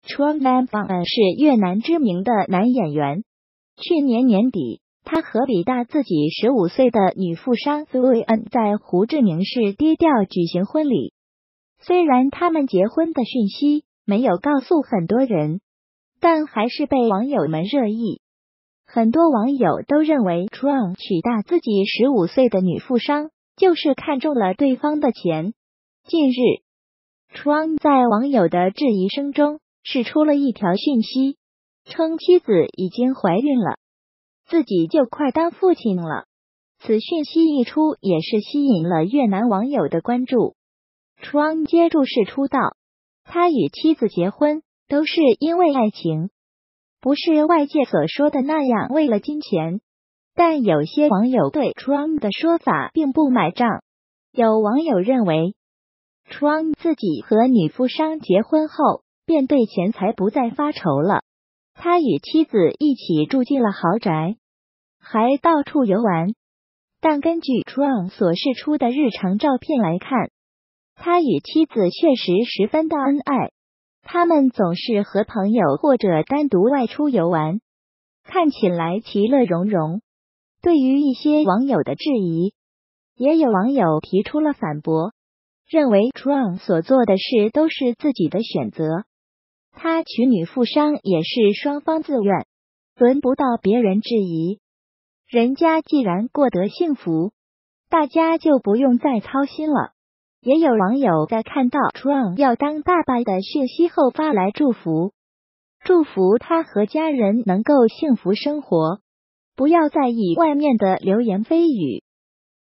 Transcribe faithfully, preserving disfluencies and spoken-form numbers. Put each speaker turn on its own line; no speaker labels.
Truong Nam Van 是越南知名的男演员。去年年底，他和比大自己十五岁的女富商 Thuy Anh 在胡志明市低调举行婚礼。虽然他们结婚的讯息没有告诉很多人，但还是被网友们热议。很多网友都认为 Truong 娶大自己十五岁的女富商，就是看中了对方的钱。近日， Truong 在网友的质疑声中释出了一条讯息，称妻子已经怀孕了，自己就快当父亲了。此讯息一出，也是吸引了越南网友的关注。Truong 接注释出道，他与妻子结婚都是因为爱情，不是外界所说的那样为了金钱。但有些网友对 Truong 的说法并不买账。有网友认为 Truong 自己和女富商结婚后便对钱财不再发愁了，他与妻子一起住进了豪宅，还到处游玩。但根据 Truong 所释出的日常照片来看，他与妻子确实十分的恩爱，他们总是和朋友或者单独外出游玩，看起来其乐融融。对于一些网友的质疑，也有网友提出了反驳，认为 Truong 所做的事都是自己的选择，他娶女富商也是双方自愿，轮不到别人质疑。人家既然过得幸福，大家就不用再操心了。也有网友在看到 Truong 要当爸爸的讯息后发来祝福，祝福他和家人能够幸福生活，不要在意外面的流言蜚语。